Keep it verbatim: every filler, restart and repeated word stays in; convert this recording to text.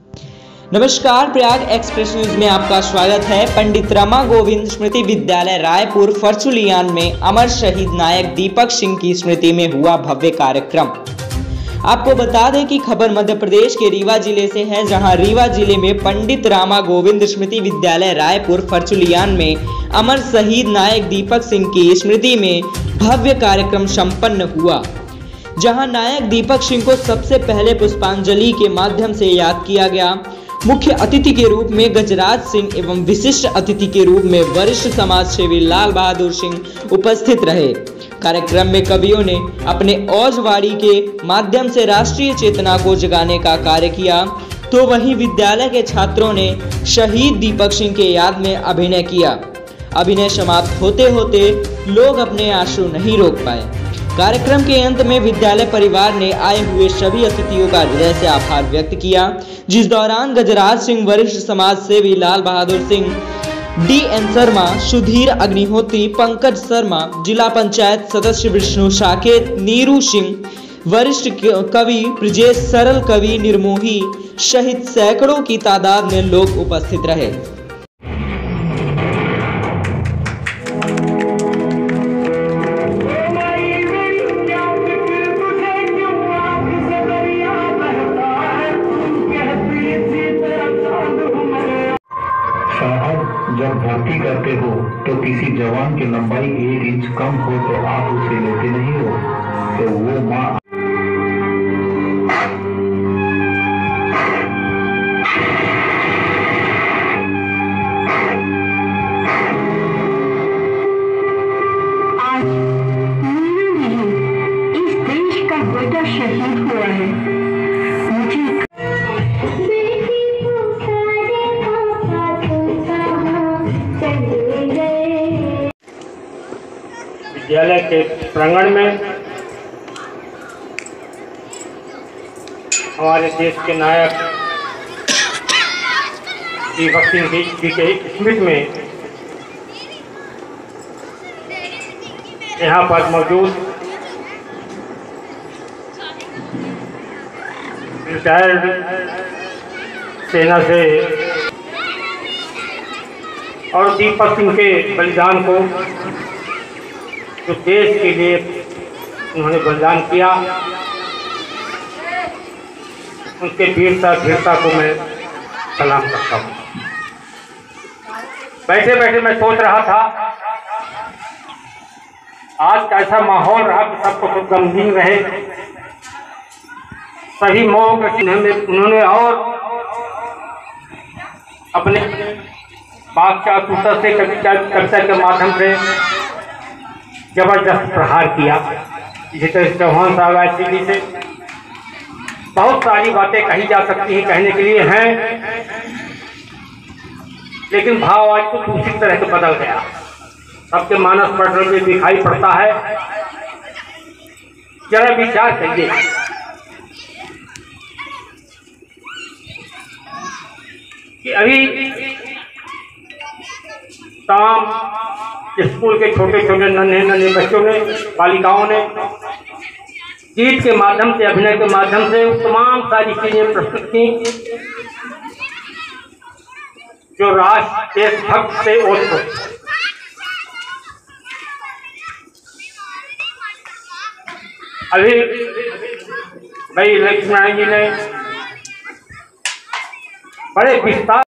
नमस्कार, Prayag express news में आपका स्वागत है। पंडित रमा गोविंद स्मृति विद्यालय रायपुर फरचुलियान में अमर शहीद नायक दीपक सिंह की स्मृति में हुआ भव्य कार्यक्रम। आपको बता दें कि खबर मध्य प्रदेश के रीवा जिले से है, जहां रीवा जिले में पंडित रमा गोविंद स्मृति विद्यालय रायपुर फरचुलियान में अमर शहीद नायक दीपक सिंह की स्मृति में भव्य कार्यक्रम संपन्न हुआ, जहां नायक दीपक सिंह को सबसे पहले पुष्पांजलि के माध्यम से याद किया गया। मुख्य अतिथि के रूप में गजराज सिंह एवं विशिष्ट अतिथि के रूप में वरिष्ठ समाज सेवी लाल बहादुर सिंह उपस्थित रहे। कार्यक्रम में कवियों ने अपने औजवाड़ी के माध्यम से राष्ट्रीय चेतना को जगाने का कार्य किया, तो वहीं विद्यालय के छात्रों ने शहीद दीपक सिंह के याद में अभिनय किया। अभिनय समाप्त होते होते लोग अपने आंसू नहीं रोक पाए। कार्यक्रम के अंत में विद्यालय परिवार ने आए हुए सभी अतिथियों का हृदय से आभार व्यक्त किया, जिस दौरान गजराज सिंह, वरिष्ठ समाज सेवी लाल बहादुर सिंह, डी एन शर्मा, सुधीर अग्निहोत्री, पंकज शर्मा, जिला पंचायत सदस्य विष्णु साकेत, नीरू सिंह, वरिष्ठ कवि ब्रजेश, सरल कवि निर्मोही सहित सैकड़ों की तादाद में लोग उपस्थित रहे। जब भर्ती करते हो तो किसी जवान की लंबाई एक इंच कम हो तो आप उसे लेते नहीं हो, तो वो माँ आज नहीं, इस देश का बेटा शहीद हुआ है। मुझे विद्यालय के प्रांगण में हमारे देश के नायक दीपक सिंह जी के स्मृति में यहाँ पर मौजूद रिटायर्ड सेना से और दीपक सिंह के बलिदान को, जो देश के लिए उन्होंने बलिदान किया, उनके वीरता धीरता को मैं सलाम करता हूँ। बैठे बैठे मैं सोच रहा था, आज कैसा माहौल रहा कि सबको खूब गमगीन रहे। सही मौके उन्होंने और अपने बादशाह कुशल से कविता कविता के माध्यम से जबरदस्त प्रहार किया। जिस तरह चौहान साहब ऐसी जी से बहुत सारी बातें कही जा सकती हैं, कहने के लिए हैं, लेकिन भाव आज तो दूसरी तरह से बदल गया। सबके मानस पटल में दिखाई पड़ता है। जरा विचार करिए, कि अभी शाम स्कूल के छोटे छोटे नन्हे नन्हे बच्चों ने, बालिकाओं ने गीत के माध्यम से, अभिनय के माध्यम से तमाम सारी चीजें प्रस्तुत की, जो राष्ट्र देशभक्त से ओतप्रोत। अभी भाई लक्ष्मण जी ने बड़े विस्तार